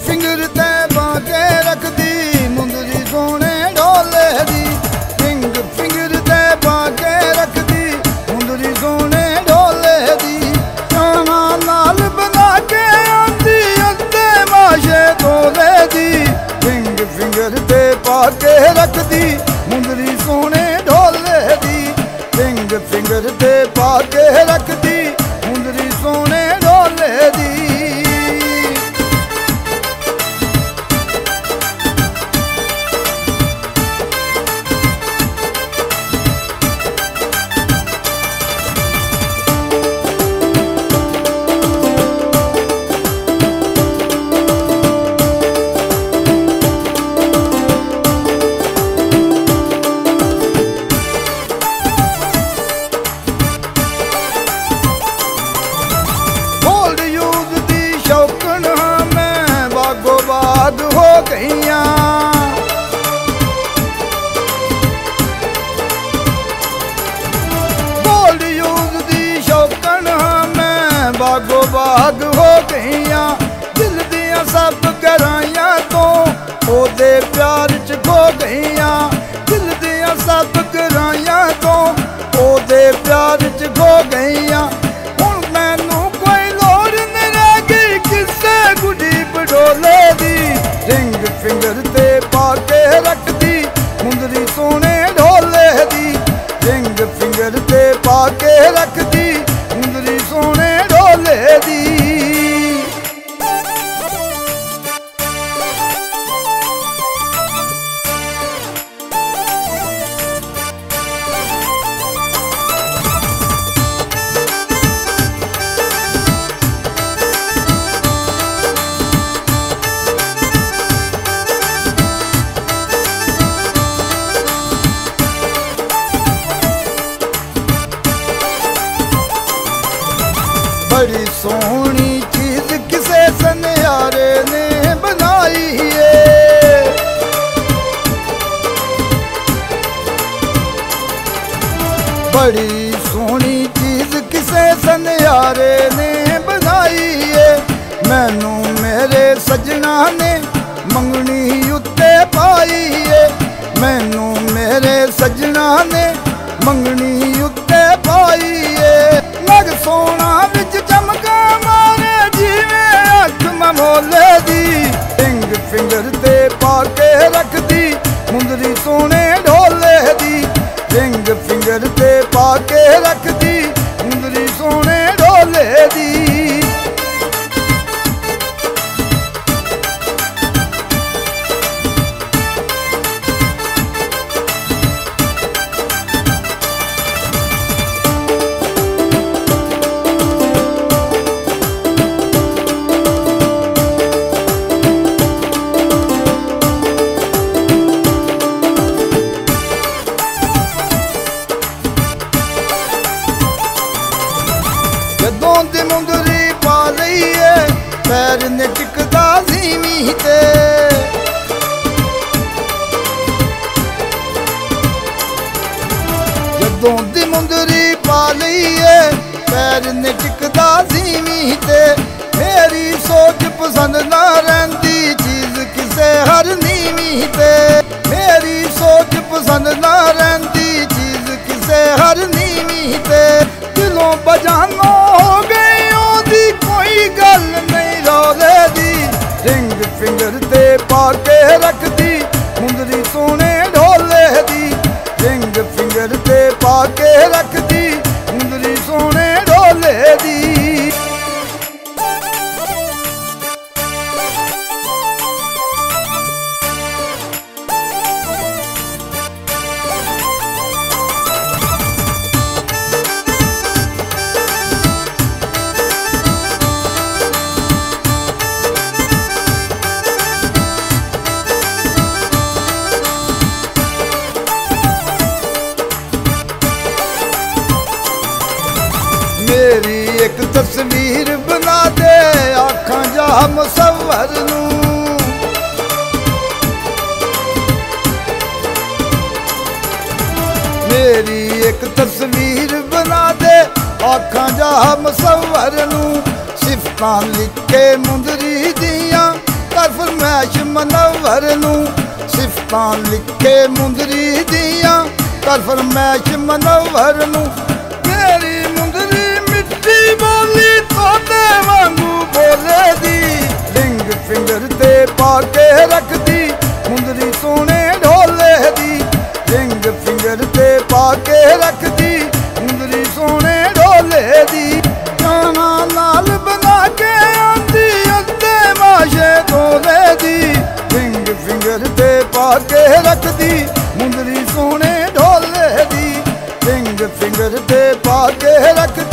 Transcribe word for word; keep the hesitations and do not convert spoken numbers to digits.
Finger ते बाके रख दी मुंदरी सोने ढोले दी। रिंग फिंगर ते बाके रख दी मुंदरी सोने ढोले दी। जाना नाल बना के आंदी अंते माशे तोले दी। रिंग फिंगर ते बाके रख दी मुंदरी सोने ढोले दी। रिंग फिंगर ते बाके रख दी मुंदरी सोने ढोले दी। हो गईयां गोल्ड यूज दी शौकन मैं बागो बाग हो गईयां। दिल दियां सब गहराइयां तो ओदे प्यार च खो गईयां। दिल दियां सब गहराइयां तो ओदे प्यार च खो गईयां। हुण मैनू कोई लोड़ नहीं रह गई किसे गुडी बडोले दी। रिंग फिंगर ते पाके रख दी मुंदरी सोने ढोले दी। रिंग फिंगर ते पाके रख दी मुंदरी सोने ढोले दी। बड़ी सोहनी चीज किसे सन्यारे ने बनाई है। बड़ी सोहनी चीज किसे सन्यारे ने बनाई है। मैनू मेरे सजना ने मंगनी उत्ते पाई है। मैनू मेरे सजना ने मंगनी उत्ते पाई है। लग सोना विच चमका मारे जीवे अख ममोले दी। रिंग फिंगर ते पाके रख दी मुंदरी सोने ढोले दी। रिंग फिंगर ते पाके रख दी मुंदरी सोने ढोले दी। जदों दी मुंदरी पा लई है पैर ने टिकदा ज़ीवी ते। जदों दी मुंदरी पा लई है पैर ने टिकदा ज़ीवी ते। मेरी सोच पसंद ना रहिंदी चीज किसे हर नीवी ते। मेरी सोच पसंद ना रहिंदी चीज किसे हर नीवी ते। दिलों बजानो हो गई ओदी कोई गल नहीं रोले दी। रिंग फिंगर ते पाके रख दी मुंदरी सोने ढोले दी। रिंग फिंगर ते पाके रख दी मुंदरी सोने ढोले दी। मेरी एक तस्वीर बना दे आखां जा मुसव्वर नू। मेरी एक तस्वीर बना दे आखां जा मुसव्वर नू। सिफतां लिख के मुंदरी दियां तरफ मनव्वर नू सिफतां लिखे मुंदरी दियां कर फरमैश मनव्वर नू। मेरी मुंदरी मिट्टी बोली तोते वांगू बोले दी रिंग फिंगर ते पाके रखदी मुंदरी सोने ढोले दी। रिंग फिंगर ते पाके रखदी मुंदरी सोने ढोले दी। जाना लाल बना के आंदी अद्दे माशे ढोले दी। रिंग फिंगर ते पाके रखदी मुंदरी सोने ढोले दी। रिंग फिंगर ते पाके रखदी